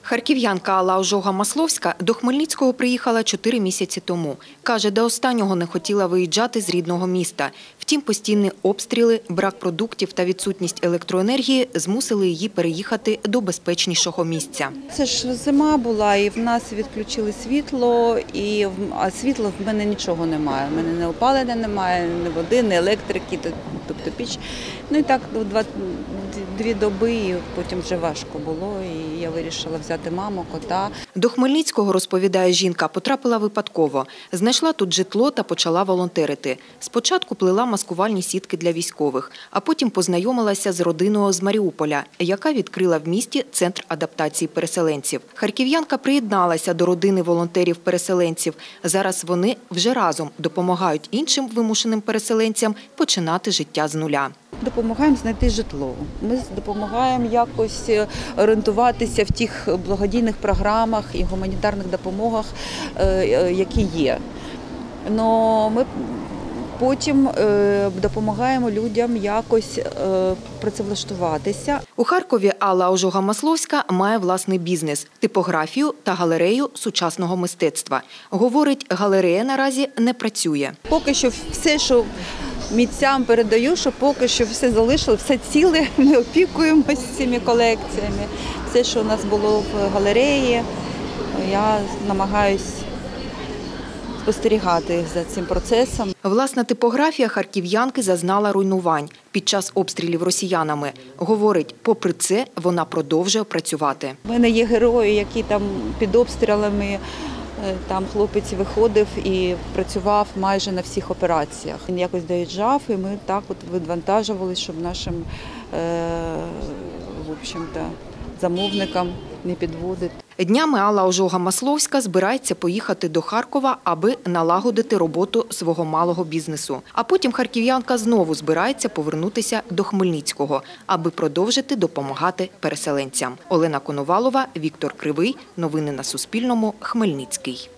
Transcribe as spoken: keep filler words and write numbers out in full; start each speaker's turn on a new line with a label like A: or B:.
A: Харків'янка Алла Ожога-Масловська до Хмельницького приїхала чотири місяці тому. Каже, до останнього не хотіла виїжджати з рідного міста. Втім, постійні обстріли, брак продуктів та відсутність електроенергії змусили її переїхати до безпечнішого місця.
B: Це ж зима була, і в нас відключили світло, і а світла в мене нічого немає. В мене не опалення немає, ні води, ні електрики, тобто піч. Ну і так два, дві доби, і потім вже важко було, і я вирішила взяти маму, кота.
A: До Хмельницького, розповідає жінка, потрапила випадково. Знайшла тут житло та почала волонтерити. Спочатку плела маскувальні сітки для військових, а потім познайомилася з родиною з Маріуполя, яка відкрила в місті центр адаптації переселенців. Харків'янка приєдналася до родини волонтерів-переселенців. Зараз вони вже разом допомагають іншим вимушеним переселенцям починати життя з нуля.
B: Допомагаємо знайти житло. Ми допомагаємо якось орієнтуватися в тих благодійних програмах і гуманітарних допомогах, які є. Но ми потім допомагаємо людям якось працевлаштуватися.
A: У Харкові Алла Ожога-Масловська має власний бізнес – типографію та галерею сучасного мистецтва. Говорить, галерея наразі не працює.
B: Поки що все, що митцям передаю, що поки що все залишило, все ціле, ми опікуємося цими колекціями. Все, що у нас було в галереї, я намагаюся спостерігати за цим процесом.
A: Власна типографія харків'янки зазнала руйнувань під час обстрілів росіянами. Говорить, попри це, вона продовжує працювати.
B: У мене є герої, які там під обстрілами, там хлопець виходив і працював майже на всіх операціях. Він якось доїжджав, і ми так от відвантажувалися, щоб нашим в общем-то, замовникам не підводити.
A: Днями Алла Ожога-Масловська збирається поїхати до Харкова, аби налагодити роботу свого малого бізнесу. А потім харків'янка знову збирається повернутися до Хмельницького, аби продовжити допомагати переселенцям. Олена Коновалова, Віктор Кривий. Новини на Суспільному. Хмельницький.